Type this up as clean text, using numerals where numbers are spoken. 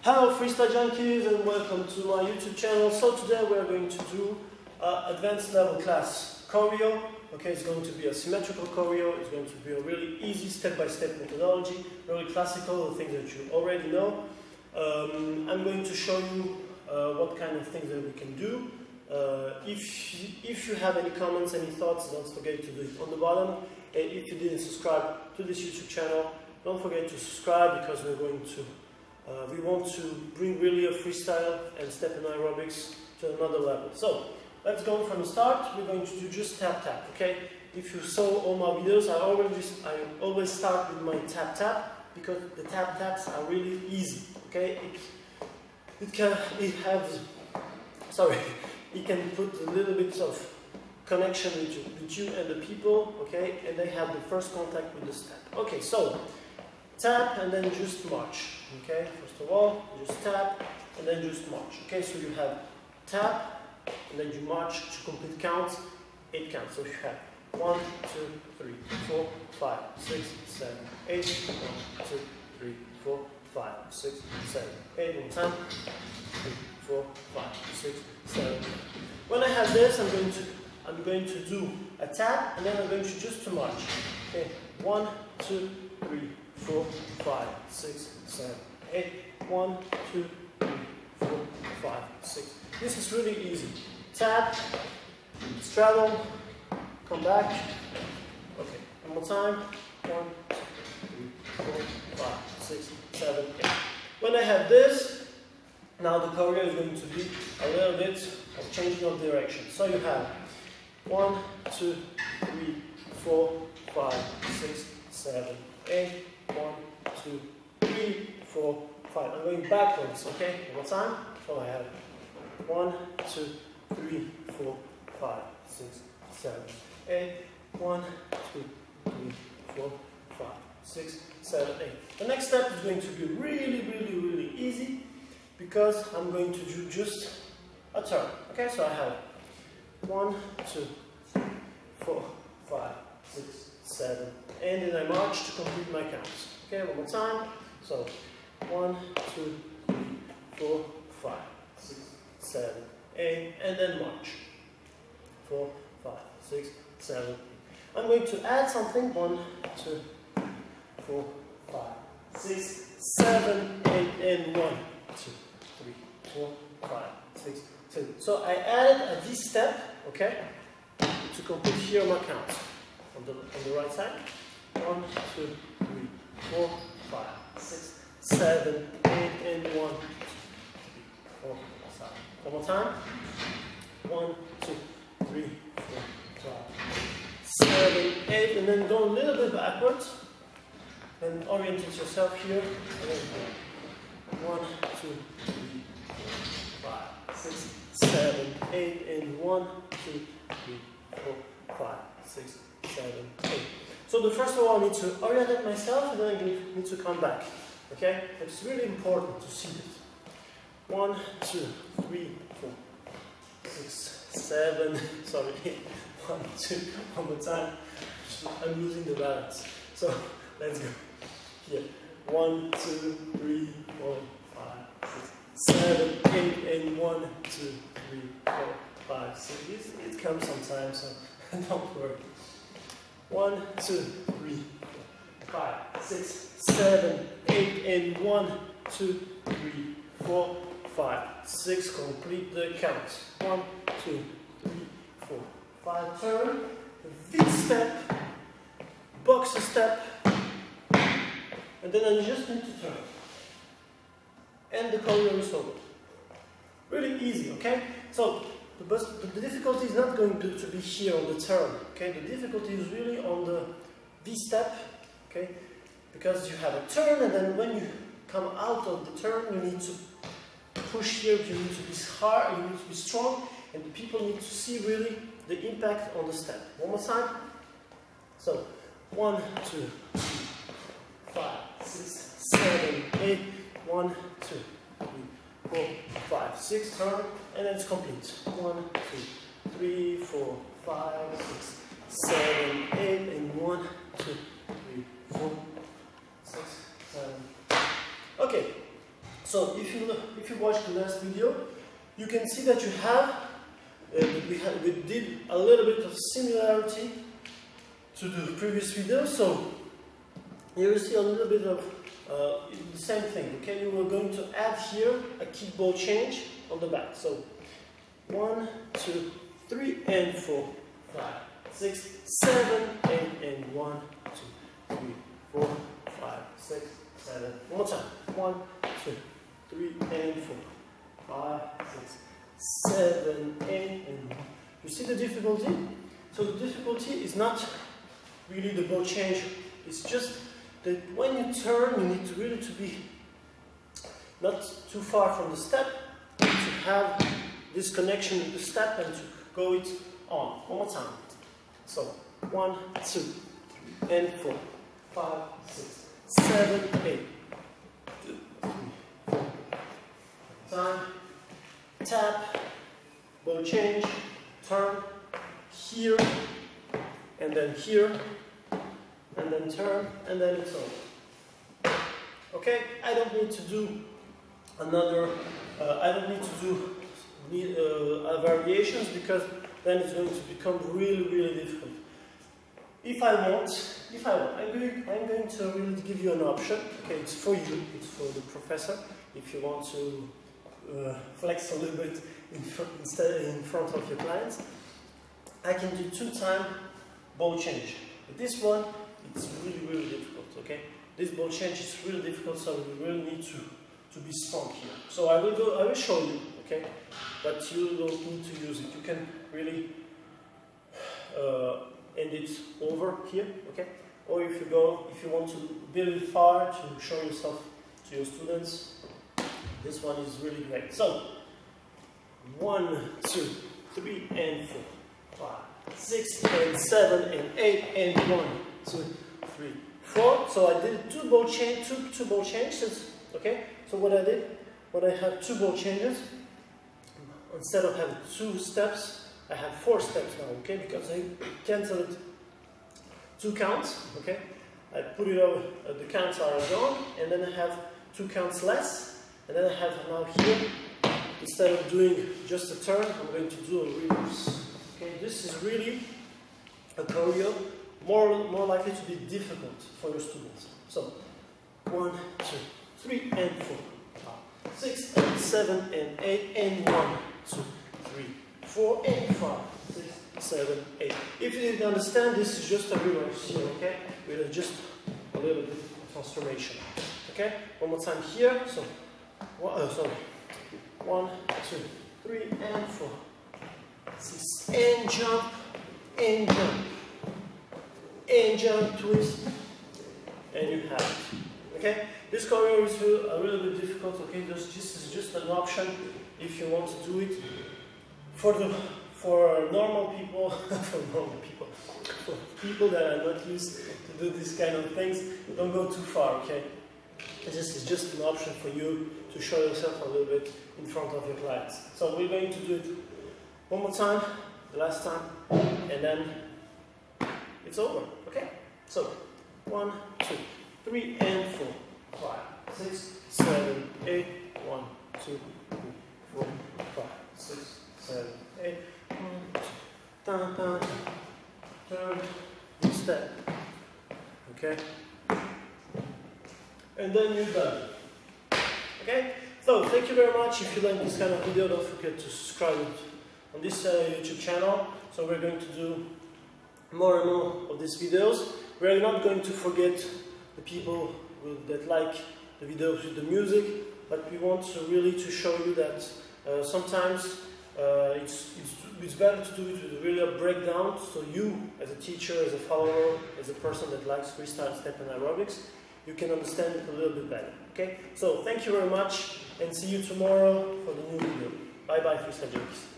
Hello Freestyle Junkies and welcome to my YouTube channel. So today we are going to do advanced level class choreo. Okay, it's going to be a symmetrical choreo. It's going to be a really easy step-by-step methodology, really classical, the things that you already know. I'm going to show you what kind of things that we can do. If you have any comments, any thoughts, don't forget to do it on the bottom. And if you didn't subscribe to this YouTube channel, don't forget to subscribe because we're going to we want to bring really a freestyle and step in aerobics to another level. So let's go from the start. We're going to do just tap tap. Okay. If you saw all my videos, I always start with my tap tap because the tap taps are really easy. Okay. It can put a little bit of connection with you and the people. Okay, and they have the first contact with the step. Okay, so tap and then just march. Okay, first of all, just tap and then just march. Okay, so you have tap and then you march to complete counts, 8 counts. So you have 1, 2, 3, 4, 5, 6, 7, 8. 1, 2, 3, 4, 5, 6, 7, 8. One time. 3, 4, 5, 6, 7. When I have this, I'm going to do a tap and then I'm going to just march. Okay, 1, 2, 3, 4, 5, 6, 7, 8. 1, 2, 3, 4, 5, 6. This is really easy. Tap, straddle, come back. Okay, one more time. 1, 2, 3, 4, 5, 6, 7, 8. When I have this, now the choreo is going to be a little bit of changing of direction. So you have 1, 2, 3, 4, 5, 6, 7, 8. 1, 2, 3, 4, 5. I'm going backwards, okay? One more time. So I have 1, 2, 3, 4, 5, 6, 7, 8. 1, 2, 3, 4, 5, 6, 7, 8. The next step is going to be really easy because I'm going to do just a turn. Okay, so I have 1, 2, 3, 4, 5, 6, 7, and then I march to complete my counts. Okay, one more time. So 1, 2, 3, 4, 5, 6, 7, 8, and then march. 4, 5, 6, 7, 8. I'm going to add something. 1, 2, 4, 5, 6, 7, 8, and 1, 2, 3, 4, 5, 6, 7. So I added a V step, okay, to complete here my counts. On the right side. 1, 2, 3, 4, 5, 6, 7, 8, and 1, 2, 3, 4, 5. One more time. 1, 2, 3, 4, 5, 7, 8, and then go a little bit backwards. And orientate yourself here. And then 1, 2, 3, 4, 5, 6, 7, 8, and 1, 2, 3, 4, 5, 6, 7, 8. So the first of all, I need to orientate myself and then I need to come back. Okay? It's really important to see this. 1, 2, 3, 4, 6, 7, sorry, 1, 2, one more time. I'm losing the balance. So let's go. Here. 1, 2, 3, 4, 5, 6, 7, 8, and 1, 2, 3, 4, 5, 6. It comes sometimes, so don't worry. 1, 2, 3, 4, 5, 6, 7, 8, and 1, 2, 3, 4, 5, 6. Complete the count. 1, 2, 3, 4, 5. Turn. V step. Boxer step. And then I just need to turn. And the choreo is over. Really easy, okay? So the difficulty is not going to be here on the turn, okay? The difficulty is really on the V step, okay? Because you have a turn and then when you come out of the turn, you need to push here, you need to be hard, you need to be strong, and the people need to see really the impact on the step. One more time. So, 1, 2, 3, 5, 6, 7, 8, 1, 2, 3, 4, 5, 6, turn, and then it's complete. 1, 2, 3, 4, 5, 6, 7, 8, and 1, 2, 3, 4, 6, 7. Okay, So if you watch the last video, you can see that you have we did a little bit of similarity to the previous video. So here you see a little bit of the same thing. Okay, you were going to add here a kick ball change on the back. So 1, 2, 3, and 4, 5, 6, 7, 8, and 1, 2, 3, 4, 5, 6, 7. One more time. 1, 2, 3, and 4, 5, 6, 7, 8, and 1. You see the difficulty? So the difficulty is not really the ball change. It's just that when you turn, you need to really be not too far from the step to have this connection with the step and to go it on. One more time. So 1, 2, 3, and 4, 5, 6, 7, 8. 2, 3, 4. Time. Tap. Ball change. Turn. Here. And then here. And then turn. And then it's over. Okay? I don't need to do another. I don't need to do variations, because then it's going to become really difficult. If I want, I'm going to really give you an option. Okay, it's for you, it's for the professor. If you want to flex a little bit instead in front of your clients, I can do 2-time ball change. But this one, it's really difficult. Okay, this ball change is really difficult, so we really need to be strong here. So I will show you. Okay, but you don't need to use it. You can really end it over here, okay? Or if you want to build it far to show yourself to your students, this one is really great. So 1, 2, 3, and 4, 5, 6, and 7, and 8, and 1, 2, 3, 4. So I did two ball changes. Okay. So what I had 2 ball changes. Instead of having 2 steps, I have 4 steps now, okay? Because I cancelled 2 counts, okay? I put it over, the counts are gone, and then I have 2 counts less, and then I have now here, instead of doing just a turn, I'm going to do a reverse. Okay, this is really a choreo, more likely to be difficult for your students. So, 1, 2, 3, and 4, 5, 6, and 7, and 8, and 1, 2, 3, 4, and 5, 6, 7, 8. If you didn't understand, this is just a reverse here, okay? With just a little bit of transformation. Okay? One more time here. So, 1, 2, 3, and 4, 6, and jump, and jump, and jump, twist, and you have it. Okay? This choreo is a little bit difficult, okay? This is just an option if you want to do it. For normal people, for people that are not used to do this kind of things, don't go too far, okay? This is just an option for you to show yourself a little bit in front of your clients. So we're going to do it one more time, the last time, and then it's over, okay? So 1, 2, 3, and 4, 5, 6, 7, 8, 1, 2, 3, 4, 5, 6, 7, 8, 1, 2, down, down, turn, step, okay? And then you're done, okay? So, thank you very much. If you like this kind of video, don't forget to subscribe on this YouTube channel. So we're going to do more and more of these videos. We're not going to forget the people that like the videos with the music, but we want to really show you that sometimes it's better to do it with really a breakdown, so you, as a teacher, as a follower, as a person that likes freestyle step and aerobics, you can understand it a little bit better. Okay? So thank you very much, and see you tomorrow for the new video. Bye bye, freestyle junkies.